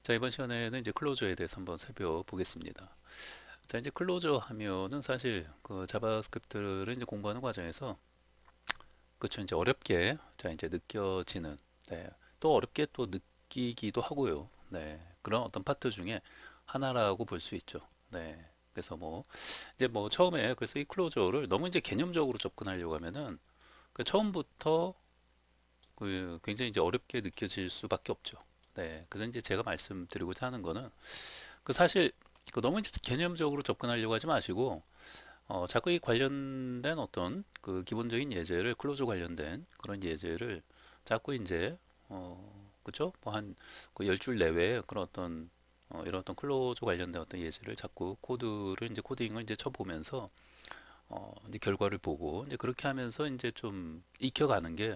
자, 이번 시간에는 이제 클로저에 대해서 한번 살펴보겠습니다. 자, 이제 클로저 하면은 사실 그 자바스크립트를 이제 공부하는 과정에서 그쵸, 이제 어렵게 자, 이제 느껴지는, 네, 또 어렵게 또 느끼기도 하고요. 네, 그런 어떤 파트 중에 하나라고 볼 수 있죠. 네. 그래서 뭐 이제 뭐 처음에 그래서 이 클로저를 너무 이제 개념적으로 접근하려고 하면은 그 처음부터 그 굉장히 이제 어렵게 느껴질 수밖에 없죠. 네. 그래서 이제 제가 말씀드리고자 하는 거는 그 사실 그 너무 이제 개념적으로 접근하려고 하지 마시고 자꾸 이 관련된 어떤 그 기본적인 예제를 클로저 관련된 그런 예제를 자꾸 이제 그죠? 뭐 한 그 10줄 내외에 그런 어떤 이런 어떤 클로저 관련된 어떤 예제를 자꾸 코드를 이제 코딩을 이제 쳐보면서 이제 결과를 보고 이제 그렇게 하면서 이제 좀 익혀가는 게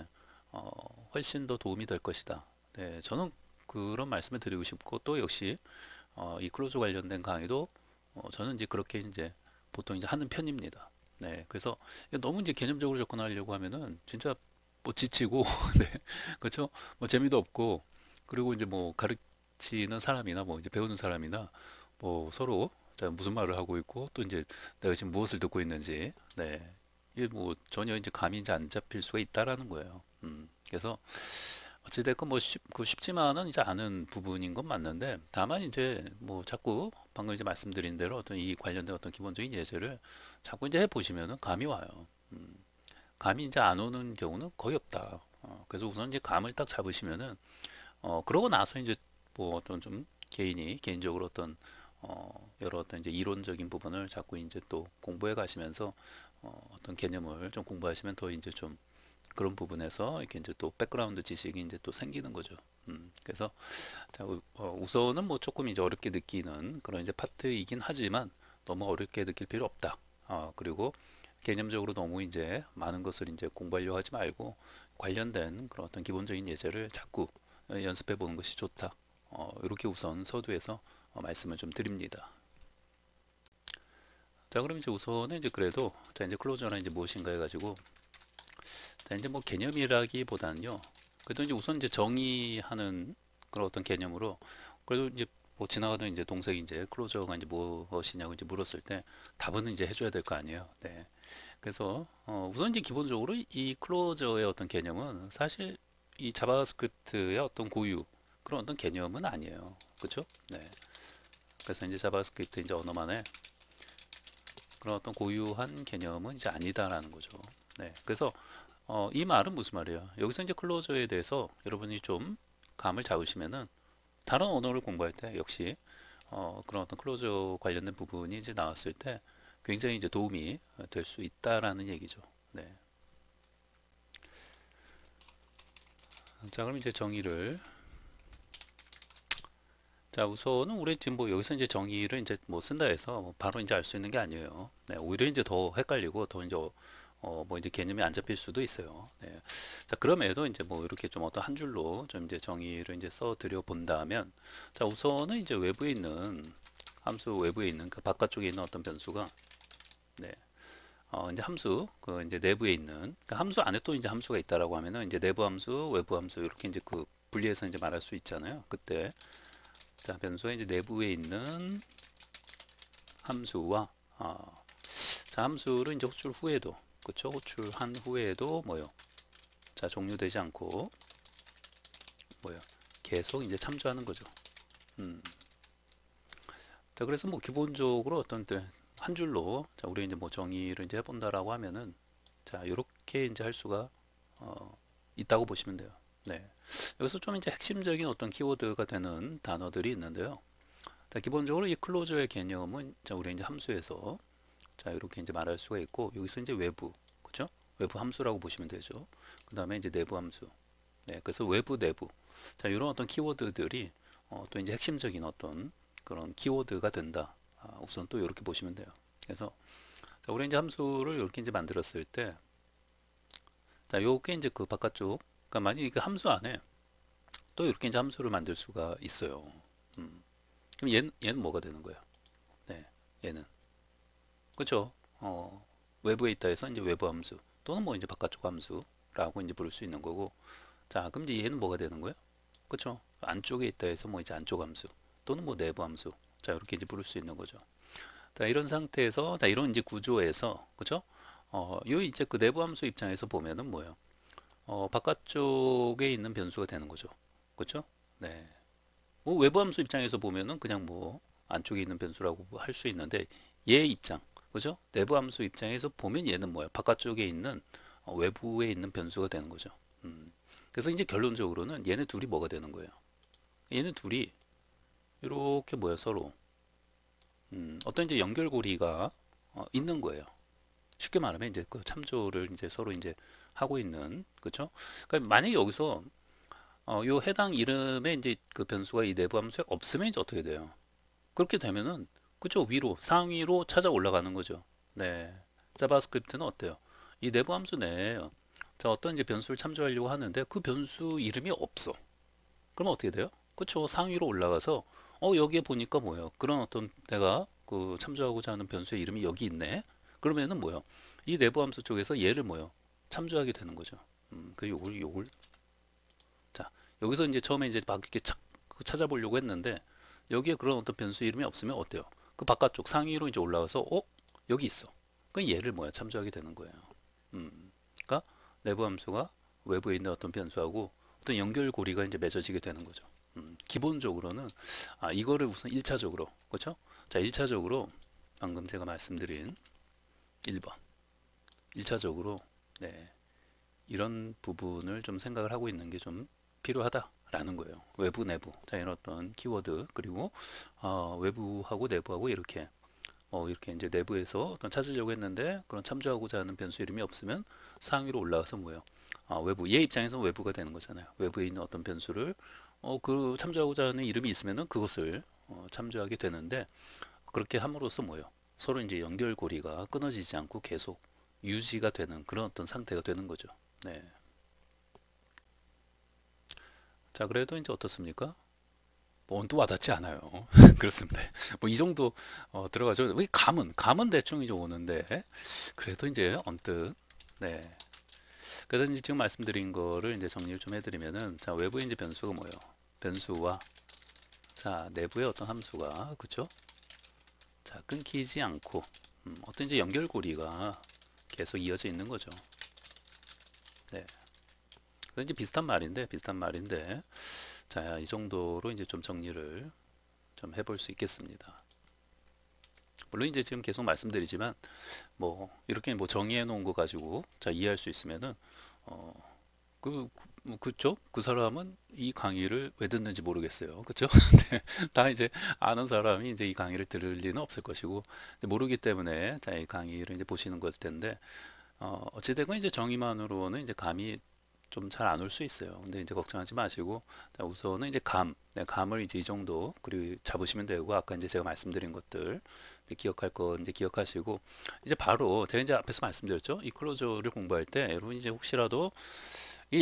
훨씬 더 도움이 될 것이다. 네, 저는 그런 말씀을 드리고 싶고 또 역시 이 클로저 관련된 강의도 저는 이제 그렇게 이제 보통 이제 하는 편입니다. 네, 그래서 너무 이제 개념적으로 접근하려고 하면은 진짜 뭐 지치고, 네, 그렇죠? 뭐 재미도 없고 그리고 이제 뭐 가르치는 사람이나 뭐 이제 배우는 사람이나 뭐 서로 자, 무슨 말을 하고 있고 또 이제 내가 지금 무엇을 듣고 있는지, 네, 이게 뭐 전혀 이제 감이 이제 안 잡힐 수가 있다라는 거예요. 그래서 어찌됐건 뭐 쉽지만은 이제 아는 부분인 건 맞는데 다만 이제 뭐 자꾸 방금 이제 말씀드린 대로 어떤 이 관련된 어떤 기본적인 예제를 자꾸 이제 해보시면은 감이 와요. 음, 감이 이제 안 오는 경우는 거의 없다. 그래서 우선 이제 감을 딱 잡으시면은 그러고 나서 이제 뭐 어떤 좀 개인적으로 어떤 여러 어떤 이제 이론적인 부분을 자꾸 이제 또 공부해 가시면서 어떤 개념을 좀 공부하시면 더 이제 좀 그런 부분에서 이렇게 이제 또 백그라운드 지식이 이제 또 생기는 거죠. 그래서 자, 우선은 뭐 조금 이제 어렵게 느끼는 그런 이제 파트이긴 하지만 너무 어렵게 느낄 필요 없다. 그리고 개념적으로 너무 이제 많은 것을 이제 공부하려고 하지 말고 관련된 그런 어떤 기본적인 예제를 자꾸 연습해 보는 것이 좋다. 이렇게 우선 서두에서 말씀을 좀 드립니다. 자, 그럼 이제 우선은 이제 그래도 자, 이제 클로저는 이제 무엇인가 해가지고 자, 이제 뭐 개념이라기보다는요. 그래도 이제 우선 이제 정의하는 그런 어떤 개념으로 그래도 이제 뭐 지나가던 이제 동생이 이제 클로저가 이제 무엇이냐고 이제 물었을 때 답은 이제 해줘야 될 거 아니에요. 네. 그래서 우선 이제 기본적으로 이 클로저의 어떤 개념은 사실 이 자바스크립트의 어떤 고유 그런 어떤 개념은 아니에요. 그렇죠? 네. 그래서 이제 자바스크립트 이제 언어만의 그런 어떤 고유한 개념은 이제 아니다라는 거죠. 네. 그래서 이 말은 무슨 말이에요? 여기서 이제 클로저에 대해서 여러분이 좀 감을 잡으시면은 다른 언어를 공부할 때 역시 그런 어떤 클로저 관련된 부분이 이제 나왔을 때 굉장히 이제 도움이 될 수 있다라는 얘기죠. 네. 자, 그럼 이제 정의를 자, 우선은 우리 지금 뭐 여기서 이제 정의를 이제 뭐 쓴다 해서 뭐 바로 이제 알 수 있는 게 아니에요. 네, 오히려 이제 더 헷갈리고 더 이제 뭐 이제 개념이 안 잡힐 수도 있어요. 네. 자, 그럼에도 이제 뭐 이렇게 좀 어떤 한 줄로 좀 이제 정의를 이제 써 드려 본다면 자, 우선은 이제 외부에 있는 함수 외부에 있는 그 바깥쪽에 있는 어떤 변수가 네. 이제 함수 그 이제 내부에 있는 그 함수 안에 또 이제 함수가 있다라고 하면은 이제 내부 함수, 외부 함수 이렇게 이제 그 분리해서 이제 말할 수 있잖아요. 그때 자, 변수의 이제 내부에 있는 함수와 자, 함수를 이제 호출 후에도 그쵸? 호출한 후에도 뭐요? 자, 종료되지 않고 뭐요? 계속 이제 참조하는 거죠. 음. 자, 그래서 뭐 기본적으로 어떤 때 한 줄로 자, 우리 이제 뭐 정의를 이제 해본다라고 하면은 자, 이렇게 이제 할 수가 어, 있다고 보시면 돼요. 네. 여기서 좀 이제 핵심적인 어떤 키워드가 되는 단어들이 있는데요. 자, 기본적으로 이 클로저의 개념은 자, 우리 이제 함수에서 자, 이렇게 이제 말할 수가 있고 여기서 이제 외부, 그죠? 외부 함수라고 보시면 되죠. 그 다음에 이제 내부 함수. 네, 그래서 외부, 내부. 자, 이런 어떤 키워드들이 또 이제 핵심적인 어떤 그런 키워드가 된다. 우선 또 이렇게 보시면 돼요. 그래서 자, 우리 이제 함수를 이렇게 이제 만들었을 때, 자, 요게 이제 그 바깥쪽, 그러니까 만약 그 함수 안에 또 이렇게 이제 함수를 만들 수가 있어요. 음. 그럼 얘는 뭐가 되는 거예요? 네, 얘는 그렇죠. 외부에 있다 해서 이제 외부 함수 또는 뭐 이제 바깥쪽 함수라고 이제 부를 수 있는 거고. 자, 그럼 이제 얘는 뭐가 되는 거예요? 그렇죠. 안쪽에 있다 해서 뭐 이제 안쪽 함수 또는 뭐 내부 함수. 자, 이렇게 이제 부를 수 있는 거죠. 자, 이런 상태에서 자, 이런 이제 구조에서 그죠? 요 이제 그 내부 함수 입장에서 보면은 뭐예요? 바깥쪽에 있는 변수가 되는 거죠. 그렇죠? 네. 뭐 외부 함수 입장에서 보면은 그냥 뭐 안쪽에 있는 변수라고 할 수 있는데 얘 입장, 그죠? 내부 함수 입장에서 보면 얘는 뭐야? 바깥쪽에 있는 외부에 있는 변수가 되는 거죠. 음. 그래서 이제 결론적으로는 얘네 둘이 뭐가 되는 거예요? 얘네 둘이 이렇게 뭐야 서로 어떤 이제 연결고리가 있는 거예요. 쉽게 말하면 이제 그 참조를 이제 서로 이제 하고 있는 그렇죠? 그러니까 만약에 여기서 요 해당 이름에 이제 그 변수가 이 내부 함수에 없으면 이제 어떻게 돼요? 그렇게 되면은 그죠 위로 상위로 찾아 올라가는 거죠. 네. 자바스크립트는 어때요? 이 내부 함수 내에 자 어떤 이제 변수를 참조하려고 하는데 그 변수 이름이 없어. 그럼 어떻게 돼요? 그쵸 상위로 올라가서 여기에 보니까 뭐예요? 그런 어떤 내가 그 참조하고자 하는 변수의 이름이 여기 있네. 그러면은 뭐예요? 이 내부 함수 쪽에서 얘를 뭐예요? 참조하게 되는 거죠. 그 요걸 자 여기서 이제 처음에 이제 막 이렇게 찾아보려고 했는데 여기에 그런 어떤 변수 이름이 없으면 어때요? 그 바깥쪽 상위로 이제 올라가서 여기 있어. 그 얘를 뭐야 참조하게 되는 거예요. 그러니까 내부 함수가 외부에 있는 어떤 변수하고 어떤 연결고리가 이제 맺어지게 되는 거죠. 기본적으로는 이거를 우선 1차적으로 그렇죠? 자 1차적으로 방금 제가 말씀드린 1번 1차적으로 네, 이런 부분을 좀 생각을 하고 있는 게 좀 필요하다라는 거예요. 외부 내부 자 이런 어떤 키워드 그리고 외부하고 내부하고 이렇게 이제 내부에서 어떤 찾으려고 했는데 그런 참조하고자 하는 변수 이름이 없으면 상위로 올라가서 뭐예요? 외부 얘 입장에서 외부가 되는 거잖아요. 외부에 있는 어떤 변수를 그 참조하고자 하는 이름이 있으면은 그것을 참조하게 되는데 그렇게 함으로써 뭐예요? 서로 이제 연결고리가 끊어지지 않고 계속 유지가 되는 그런 어떤 상태가 되는 거죠. 네. 자, 그래도 이제 어떻습니까? 뭐 언뜻 와닿지 않아요. 그렇습니다. 뭐 이 정도 들어가죠. 왜 감은 대충 이제 오는데 그래도 이제 언뜻 네. 그래서 이제 지금 말씀드린 거를 이제 정리를 좀 해드리면은 자 외부의 이제 변수가 뭐예요? 변수와 자 내부의 어떤 함수가 그쵸? 자 끊기지 않고 어떤 이제 연결고리가 계속 이어져 있는 거죠. 네. 그래서 이제 비슷한 말인데 자 이 정도로 이제 좀 정리를 좀 해볼 수 있겠습니다. 물론 이제 지금 계속 말씀드리지만 뭐 이렇게 뭐 정의해 놓은 거 가지고 자 이해할 수 있으면은 어, 그쵸? 그 사람은 이 강의를 왜 듣는지 모르겠어요. 그쵸? 네, 다 이제 아는 사람이 이제 이 강의를 들을 리는 없을 것이고 이제 모르기 때문에 자, 이 강의를 이제 보시는 것일 텐데 어찌되건 이제 정의만으로는 이제 감이 좀 잘 안 올 수 있어요. 근데 이제 걱정하지 마시고 자, 우선은 이제 네, 감을 이제 이 정도 그리고 잡으시면 되고 아까 이제 제가 말씀드린 것들 이제 기억할 거 이제 기억하시고 이제 바로 제가 이제 앞에서 말씀드렸죠. 이 클로저를 공부할 때 여러분 이제 혹시라도 이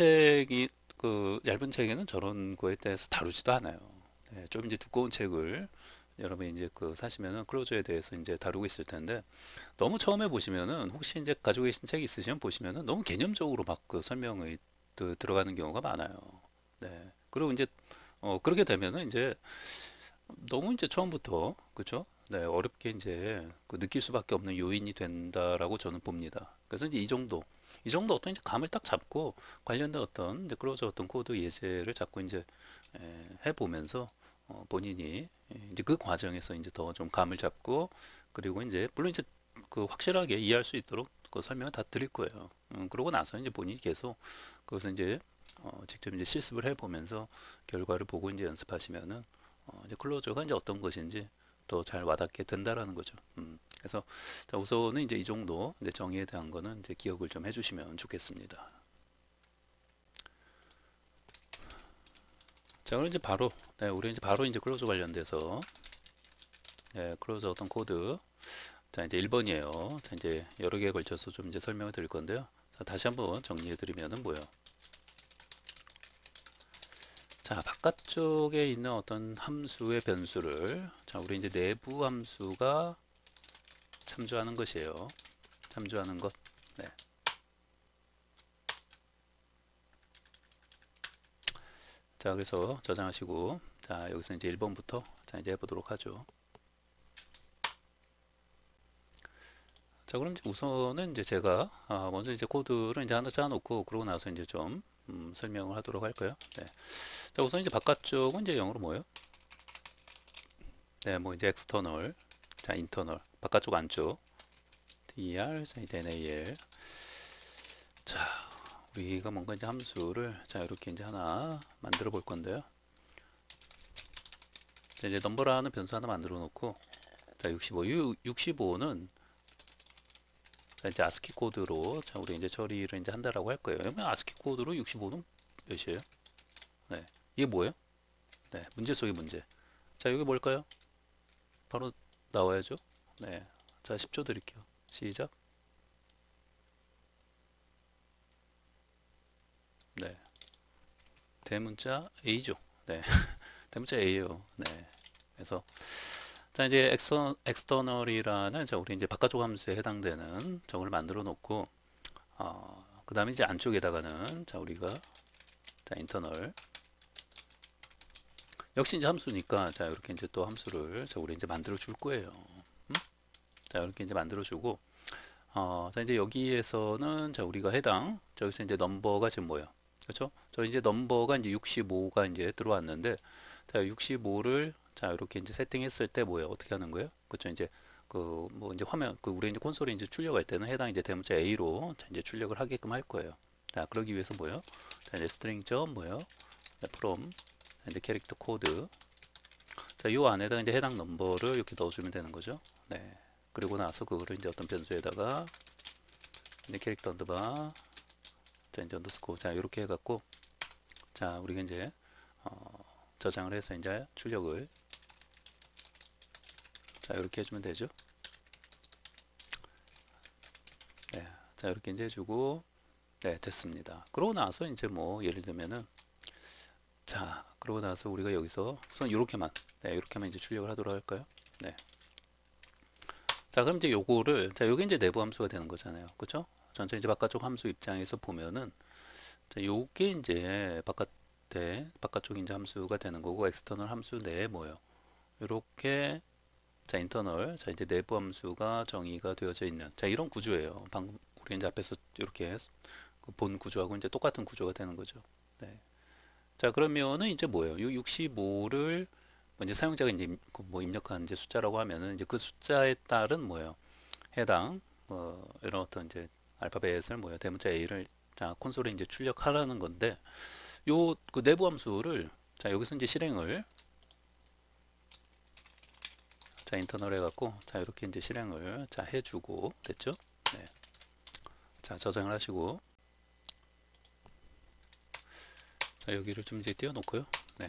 얇은 책에는 저런 거에 대해서 다루지도 않아요. 네, 좀 이제 두꺼운 책을 여러분이 이제 그 사시면은 클로저에 대해서 이제 다루고 있을 텐데 너무 처음에 보시면은 혹시 이제 가지고 계신 책이 있으시면 보시면은 너무 개념적으로 막 그 설명이 들어가는 경우가 많아요. 네. 그리고 이제 그렇게 되면은 이제 너무 이제 처음부터 그죠? 네, 어렵게 이제 그 느낄 수밖에 없는 요인이 된다라고 저는 봅니다. 그래서 이제 이 정도 어떤 이제 감을 딱 잡고 관련된 어떤 이제 클로저 어떤 코드 예제를 자꾸 이제 해보면서 본인이 이제 그 과정에서 이제 더 좀 감을 잡고 그리고 이제 물론 이제 그 확실하게 이해할 수 있도록 그 설명을 다 드릴 거예요. 그러고 나서 이제 본인이 계속 그것을 이제 직접 이제 실습을 해보면서 결과를 보고 이제 연습하시면은 이제 클로저가 이제 어떤 것인지 더 잘 와닿게 된다라는 거죠. 그래서 자, 우선은 이제 이 정도 이제 정의에 대한 거는 이제 기억을 좀 해주시면 좋겠습니다. 자, 그럼 이제 바로 네, 우리 이제 바로 이제 클로저 관련돼서 네, 클로저 어떤 코드 자 이제 1번이에요. 자 이제 여러 개에 걸쳐서 좀 이제 설명을 드릴 건데요. 자, 다시 한번 정리해 드리면은 뭐예요? 자, 바깥쪽에 있는 어떤 함수의 변수를 자, 우리 이제 내부 함수가 참조하는 것이에요. 참조하는 것. 네. 자, 그래서 저장하시고, 자, 여기서 이제 1번부터 자, 이제 해보도록 하죠. 자, 그럼 이제 우선은 이제 제가 먼저 이제 코드를 이제 하나 짜놓고 그러고 나서 이제 좀 설명을 하도록 할까요? 네. 자, 우선 이제 바깥쪽은 이제 영어로 뭐예요? 네, 뭐 이제 external, 자, internal, 바깥쪽 안쪽, dir, 자, 이제 nal. 자, 우리가 뭔가 이제 함수를 자 이렇게 이제 하나 만들어 볼 건데요. 자, 이제 넘버라는 변수 하나 만들어 놓고, 자, 65, 65는 자, 이제 아스키 코드로 자 우리 이제 처리를 이제 한다라고 할 거예요. 그러면 아스키 코드로 65는 몇이에요? 네, 이게 뭐예요? 네, 문제 속의 문제. 자, 이게 뭘까요? 바로 나와야죠. 네, 자, 10초 드릴게요. 시작. 네, 대문자 A죠. 네, 대문자 A예요. 네, 그래서 자 이제 엑스터널이라는 자 우리 이제 바깥쪽 함수에 해당되는 저걸 만들어 놓고 그 다음에 이제 안쪽에다가는 자 우리가 자 인터널 역시 이제 함수니까 자 이렇게 이제 또 함수를 자 우리 이제 만들어 줄 거예요. 자 이렇게 이제 만들어 주고 자 이제 여기에서는 자 우리가 해당 저기서 이제 넘버가 지금 뭐야? 그렇죠? 저 이제 넘버가 이제 65가 이제 들어왔는데 자 65를 자 이렇게 이제 세팅했을 때 뭐예요? 어떻게 하는 거예요? 그렇죠? 이제 그 뭐 이제 화면 그 우리 이제 콘솔에 이제 출력할 때는 해당 이제 대문자 A로 자 이제 출력을 하게끔 할 거예요. 자 그러기 위해서 뭐예요? 자 이제 스트링 점 뭐예요? 자, from 자, 이제 캐릭터 코드 자 요 안에다가 이제 해당 넘버를 이렇게 넣어주면 되는 거죠. 네. 그리고 나서 그거를 이제 어떤 변수에다가 이제 캐릭터 언더바 자 이제 언더스코어 자 이렇게 해갖고 자 우리가 이제 저장을 해서 이제 출력을 자 이렇게 해주면 되죠. 네, 자 이렇게 이제 해주고 네 됐습니다. 그러고 나서 이제 뭐 예를 들면은 자 그러고 나서 우리가 여기서 우선 이렇게만 네 이렇게만 이제 출력을 하도록 할까요? 네. 자 그럼 이제 요거를 자 요게 이제 내부 함수가 되는 거잖아요. 그쵸? 전체 이제 바깥쪽 함수 입장에서 보면은 자 요게 이제 바깥쪽 이제 함수가 되는 거고 엑스터널 함수 내에 뭐예요? 요렇게 자 인터널 자 이제 내부 함수가 정의가 되어져 있는 자 이런 구조예요. 방금 우리 이제 앞에서 이렇게 본 구조하고 이제 똑같은 구조가 되는 거죠. 네. 자 그러면은 이제 뭐예요? 이 65를 이제 사용자가 이제 뭐 입력한 이제 숫자라고 하면은 이제 그 숫자에 따른 뭐예요? 해당 이런 어떤 이제 알파벳을 뭐예요? 대문자 A를 자 콘솔에 이제 출력하라는 건데 요 그 내부 함수를 자 여기서 이제 실행을 자 인터널 해갖고 자 이렇게 이제 실행을 자 해주고 됐죠? 네. 자 저장을 하시고 자 여기를 좀 이제 띄워놓고요. 네.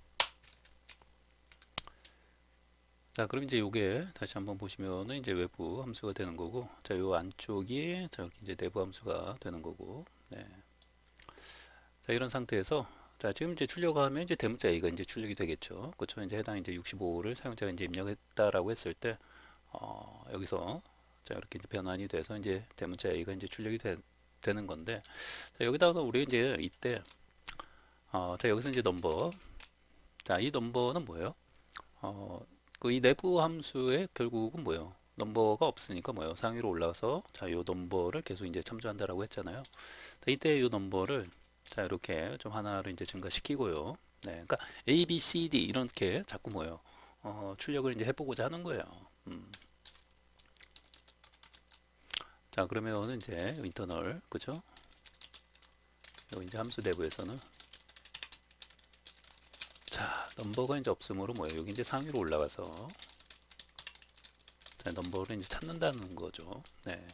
자 그럼 이제 요게 다시 한번 보시면은 이제 외부 함수가 되는 거고 자 요 안쪽이 자 여기 이제 내부 함수가 되는 거고 네. 자 이런 상태에서 자 지금 이제 출력하면 이제 대문자 A가 이제 출력이 되겠죠. 그렇죠? 이제 해당 이제 65를 사용자가 이제 입력했다라고 했을 때 여기서 자 이렇게 이제 변환이 돼서 이제 대문자 A가 이제 출력이 되는 건데 자, 여기다가 우리 이제 이때 자 여기서 이제 넘버 자 이 넘버는 뭐예요? 그 이 내부 함수에 결국은 뭐예요? 넘버가 없으니까 뭐예요? 상위로 올라가서 자, 요 넘버를 계속 이제 참조한다라고 했잖아요. 자, 이때 요 넘버를 자, 이렇게 좀 하나를 이제 증가시키고요. 네, 그러니까 A, B, C, D 이렇게 자꾸 뭐예요? 출력을 이제 해보고자 하는 거예요. 자, 그러면은 이제 인터널, 그죠? 요 이제 함수 내부에서는 자, 넘버가 이제 없으므로 뭐예요? 여기 이제 상위로 올라가서 자, 넘버를 이제 찾는다는 거죠. 네.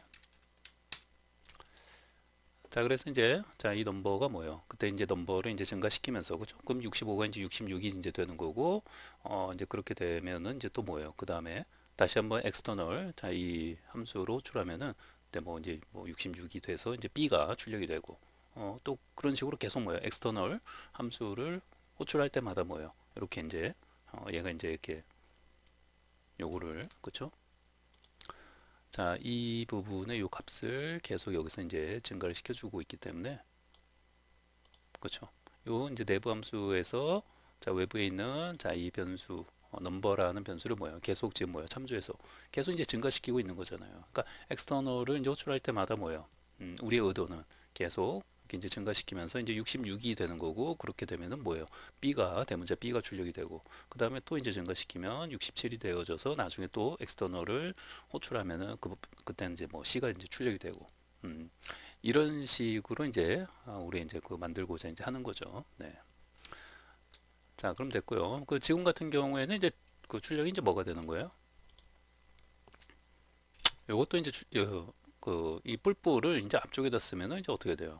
자, 그래서 이제 자, 이 넘버가 뭐예요? 그때 이제 넘버를 이제 증가시키면서 그죠? 그럼 65가 이제 66이 이제 되는 거고 이제 그렇게 되면은 이제 또 뭐예요? 그다음에 다시 한번 external 자, 이 함수로 호출하면은 그때 뭐 이제 뭐 66이 돼서 이제 B가 출력이 되고 또 그런 식으로 계속 뭐예요? external 함수를 호출할 때마다 뭐예요? 이렇게 이제 얘가 이제 이렇게 요거를 그쵸? 자, 이 부분의 요 값을 계속 여기서 이제 증가를 시켜주고 있기 때문에 그렇죠. 요 이제 내부 함수에서 자 외부에 있는 자 이 변수 넘버라는 변수를 뭐예요? 계속 지금 뭐예요? 참조해서 계속 이제 증가시키고 있는 거잖아요. 그러니까 엑스터널을 이제 호출할 때마다 뭐예요? 우리의 의도는 계속 이렇게 이제 증가시키면서 이제 66이 되는 거고 그렇게 되면은 뭐예요? B가 대문자 B가 출력이 되고 그 다음에 또 이제 증가시키면 67이 되어져서 나중에 또 엑스터널을 호출하면은 그때는 이제 뭐 C가 이제 출력이 되고 음, 이런 식으로 이제 우리 이제 그 만들고자 이제 하는 거죠. 네. 자, 그럼 됐고요. 그 지금 같은 경우에는 이제 그 출력이 이제 뭐가 되는 거예요? 요것도 이제 그이 뿔뿔을 이제 앞쪽에다 쓰면은 이제 어떻게 돼요?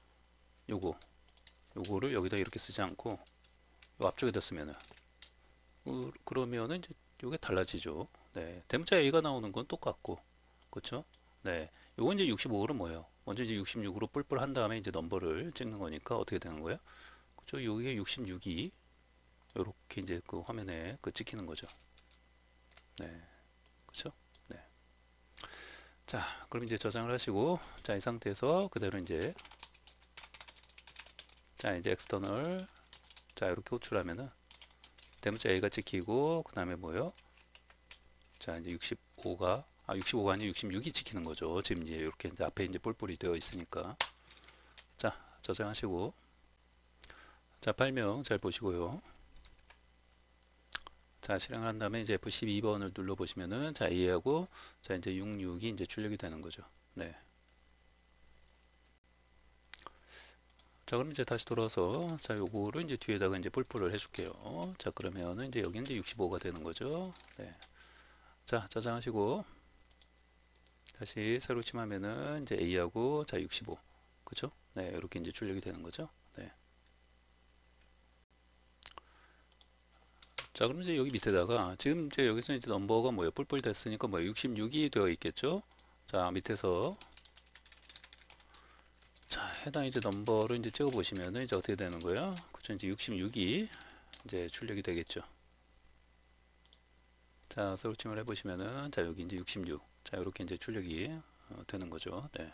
요거를 여기다 이렇게 쓰지 않고 요 앞쪽에다 쓰면은 그러면은 이제 요게 달라지죠. 네. 대문자 A가 나오는 건 똑같고. 그렇죠? 네. 요건 이제 65로 뭐예요? 먼저 이제 66으로 뿔뿔 한 다음에 이제 넘버를 찍는 거니까 어떻게 되는 거예요? 그죠? 요게 66이 요렇게 이제 그 화면에 그 찍히는 거죠. 네. 그렇죠? 네. 자, 그럼 이제 저장을 하시고 자, 이 상태에서 그대로 이제 자, 이제 엑스터널 자, 이렇게 호출하면은 대문자 A가 찍히고 그다음에 뭐요? 자, 이제 65가 아니고 66이 찍히는 거죠. 지금 이제 이렇게 이제 앞에 이제 뿔뿔이 되어 있으니까. 자, 저장하시고 자, 발명 잘 보시고요. 자, 실행한 다음에 이제 F12번을 눌러 보시면은 자, A하고 자, 이제 66이 이제 출력이 되는 거죠. 네. 자, 그럼 이제 다시 돌아서 자, 요거를 이제 뒤에다가 이제 뿔뿔을 해줄게요. 자, 그러면은 이제 여기 이제 65가 되는 거죠. 네. 자, 저장하시고 다시 새로 침하면은 이제 A하고 자, 65. 그쵸? 네, 이렇게 이제 출력이 되는 거죠. 네. 자, 그럼 이제 여기 밑에다가 지금 이제 여기서 이제 넘버가 뭐예요? 뿔뿔 됐으니까 뭐 66이 되어 있겠죠? 자, 밑에서 자, 해당 이제 넘버를 이제 찍어 보시면은 이제 어떻게 되는 거예요? 그쵸? 이제 66이 이제 출력이 되겠죠. 자, 서칭을 해보시면은 자, 여기 이제 66. 자, 이렇게 이제 출력이 되는 거죠. 네.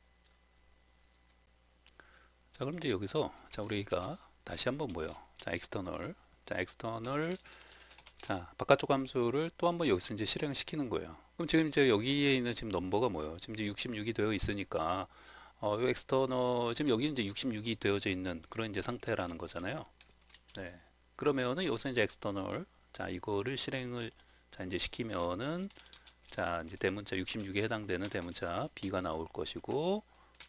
자, 그럼 이제 여기서 자, 우리가 다시 한번 뭐요? 자, external. 자, external. 자, 바깥쪽 함수를 또 한번 여기서 이제 실행시키는 거예요. 그럼 지금 이제 여기에 있는 지금 넘버가 뭐예요? 지금 이제 66이 되어 있으니까 요 external 지금 여기 이제 66이 되어져 있는 그런 이제 상태라는 거잖아요. 네. 그러면은 여기서 이제 external 자, 이거를 실행을 자, 이제 시키면은 자, 이제 대문자 66에 해당되는 대문자 B가 나올 것이고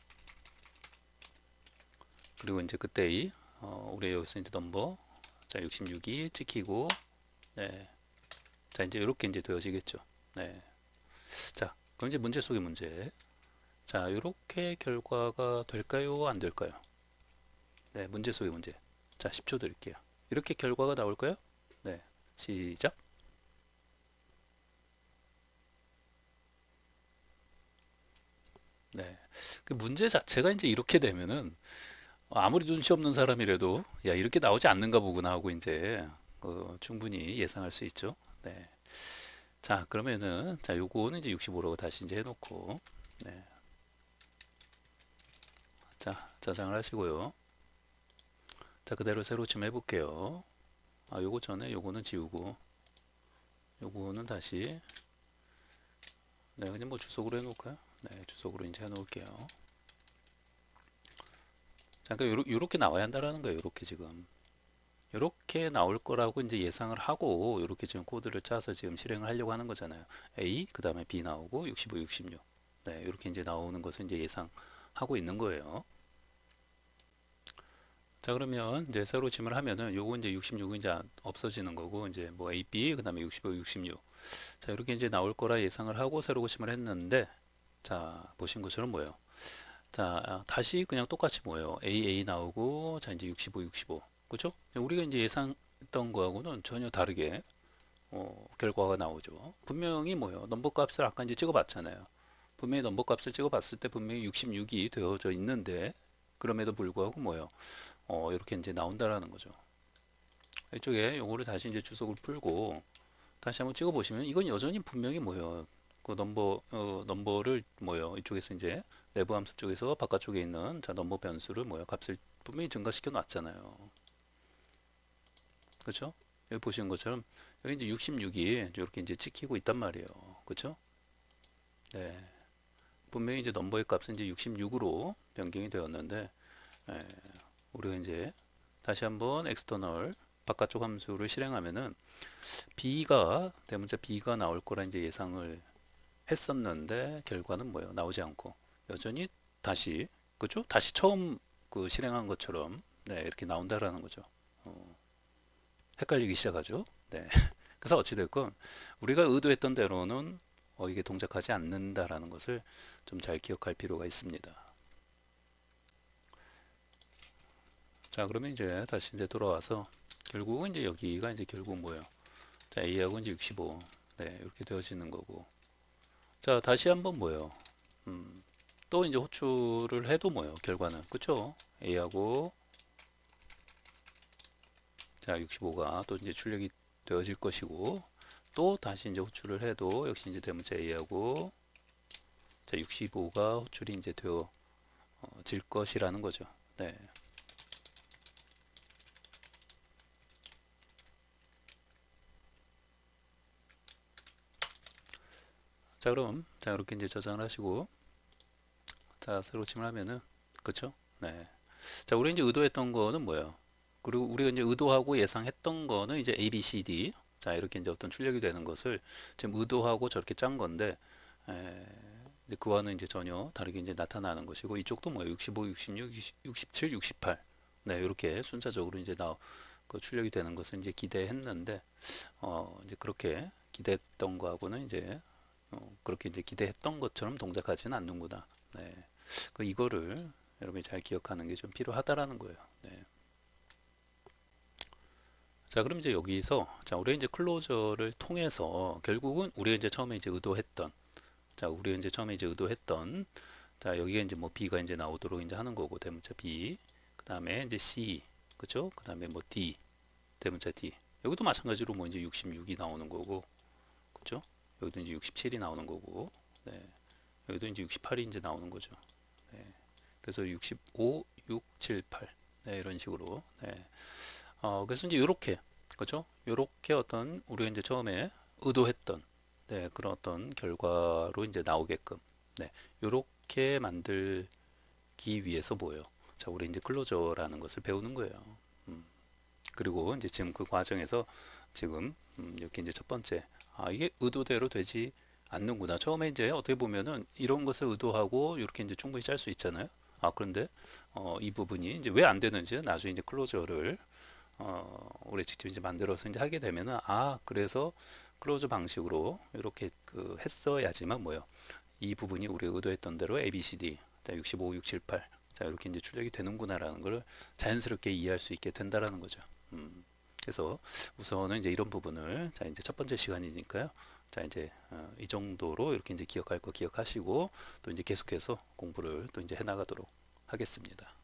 그리고 이제 그때의 우리 여기서 이제 넘버 자, 66이 찍히고 네. 자, 이제 이렇게 이제 되어지겠죠. 네. 자, 그럼 이제 문제 속의 문제. 자, 이렇게 결과가 될까요? 안 될까요? 네, 문제 속의 문제. 자, 10초 드릴게요. 이렇게 결과가 나올까요? 네. 시작. 네. 그 문제 자체가 이제 이렇게 되면은 아무리 눈치 없는 사람이라도 야 이렇게 나오지 않는가 보구나 하고 이제 충분히 예상할 수 있죠. 네. 자 그러면은 자 요거는 이제 65라고 다시 이제 해놓고 네. 자 저장을 하시고요. 자 그대로 새로 좀 해볼게요. 요거 전에 요거는 지우고 요거는 다시 네 그냥 뭐 주석으로 해놓을까요? 네 주석으로 이제 해놓을게요. 자 그러니까 요렇게 나와야 한다라는 거예요. 요렇게 지금. 이렇게 나올 거라고 이제 예상을 하고 이렇게 지금 코드를 짜서 지금 실행을 하려고 하는 거잖아요. A 그 다음에 B 나오고 65, 66. 네, 이렇게 이제 나오는 것을 이제 예상하고 있는 거예요. 자 그러면 이제 새로 침을 하면은 요거 이제 66은 이제 없어지는 거고 이제 뭐 A, B 그 다음에 65, 66. 자 이렇게 이제 나올 거라 예상을 하고 새로 고침을 했는데 자 보신 것처럼 뭐예요? 자 다시 그냥 똑같이 뭐예요? A 나오고 자 이제 65, 65. 그죠? 우리가 이제 예상했던 거하고는 전혀 다르게 결과가 나오죠. 분명히 뭐예요? 넘버 값을 아까 이제 찍어봤잖아요. 분명히 넘버 값을 찍어봤을 때 분명히 66이 되어져 있는데 그럼에도 불구하고 뭐예요? 이렇게 이제 나온다라는 거죠. 이쪽에 요거를 다시 이제 주석을 풀고 다시 한번 찍어보시면 이건 여전히 분명히 뭐예요? 그 넘버를 뭐예요? 이쪽에서 이제 내부 함수 쪽에서 바깥쪽에 있는 자 넘버 변수를 뭐예요? 값을 분명히 증가시켜 놨잖아요. 그렇죠? 여기 보시는 것처럼 여기 이제 66이 이렇게 이제 찍히고 있단 말이에요. 그렇죠? 네. 분명히 이제 넘버의 값은 이제 66으로 변경이 되었는데, 예, 우리가 이제 다시 한번 엑스터널 바깥쪽 함수를 실행하면은 b가 대문자 b가 나올 거라 이제 예상을 했었는데 결과는 뭐예요? 나오지 않고 여전히 다시, 그죠? 다시 처음 그 실행한 것처럼 네, 이렇게 나온다라는 거죠. 어, 헷갈리기 시작하죠. 네. 그래서 어찌됐건 우리가 의도했던 대로는 이게 동작하지 않는다라는 것을 좀 잘 기억할 필요가 있습니다. 자, 그러면 이제 다시 이제 돌아와서 결국은 이제 여기가 이제 결국 뭐예요? 자, A하고 이제 65. 네, 이렇게 되어지는 거고. 자, 다시 한번 뭐예요? 또 이제 호출을 해도 뭐예요? 결과는. 그쵸? A하고 자, 65가 또 이제 출력이 되어질 것이고 또 다시 이제 호출을 해도 역시 이제 대문자 A하고 자, 65가 호출이 이제 되어질 것이라는 거죠. 네. 자, 그럼 자, 이렇게 이제 저장을 하시고 자, 새로 침을 하면은 그쵸? 네. 자, 우리 이제 의도했던 거는 뭐예요? 그리고 우리가 이제 의도하고 예상했던 거는 이제 A, B, C, D. 자, 이렇게 이제 어떤 출력이 되는 것을 지금 의도하고 저렇게 짠 건데, 에, 이제 그와는 이제 전혀 다르게 이제 나타나는 것이고, 이쪽도 뭐예요? 65, 66, 67, 68. 네, 이렇게 순차적으로 이제 그 출력이 되는 것을 이제 기대했는데, 이제 그렇게 기대했던 거하고는 이제, 그렇게 이제 기대했던 것처럼 동작하지는 않는구나. 네. 이거를 여러분이 잘 기억하는 게 좀 필요하다라는 거예요. 네. 자, 그럼 이제 여기서 자, 우리 이제 클로저를 통해서 결국은 우리가 이제 처음에 이제 의도했던 자, 우리가 이제 처음에 이제 의도했던 자, 여기가 이제 뭐 B가 이제 나오도록 이제 하는 거고 대문자 B, 그다음에 이제 C, 그죠? 그다음에 뭐 D, 대문자 D. 여기도 마찬가지로 뭐 이제 66이 나오는 거고, 그죠? 여기도 이제 67이 나오는 거고, 네. 여기도 이제 68이 이제 나오는 거죠. 네. 그래서 65, 6, 7, 8. 네, 이런 식으로. 네. 그래서 이제 요렇게, 그죠? 요렇게 어떤 우리가 이제 처음에 의도했던 네, 그런 어떤 결과로 이제 나오게끔 네, 요렇게 만들기 위해서 뭐예요? 자, 우리 이제 클로저라는 것을 배우는 거예요. 음, 그리고 이제 지금 그 과정에서 지금 이렇게 이제 첫 번째 이게 의도대로 되지 않는구나. 처음에 이제 어떻게 보면은 이런 것을 의도하고 이렇게 이제 충분히 짤 수 있잖아요. 그런데 이 부분이 이제 왜 안 되는지 나중에 이제 클로저를 우리 직접 이제 만들어서 이제 하게 되면은 그래서 클로즈 방식으로 이렇게 그 했어야지만 뭐요? 이 부분이 우리가 의도했던 대로 A, B, C, D 자, 65, 6, 7, 8 자, 이렇게 이제 출력이 되는구나라는 걸 자연스럽게 이해할 수 있게 된다라는 거죠. 그래서 우선은 이제 이런 부분을 자, 이제 첫 번째 시간이니까요. 자, 이제 이 정도로 이렇게 이제 기억할 거 기억하시고 또 이제 계속해서 공부를 또 이제 해 나가도록 하겠습니다.